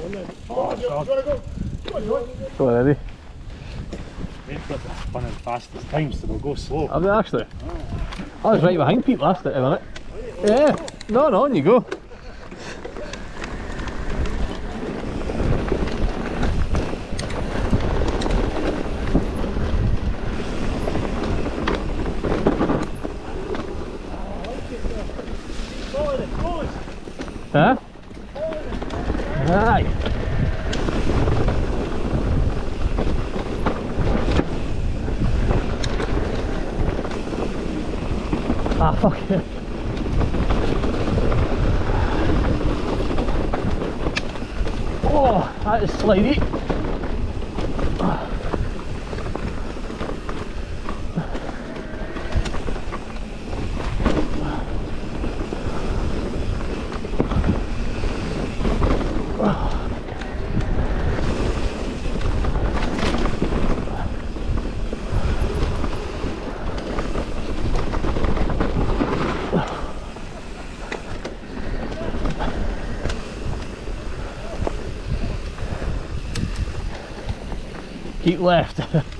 Go on, Eddie. They've got the fun and fastest times, so they'll go slow. Have they actually? I was right behind Pete last time, wasn't it? Yeah. No, on you go. Huh? Aye. Ah, fuck it. Oh, that is slidey. Keep left.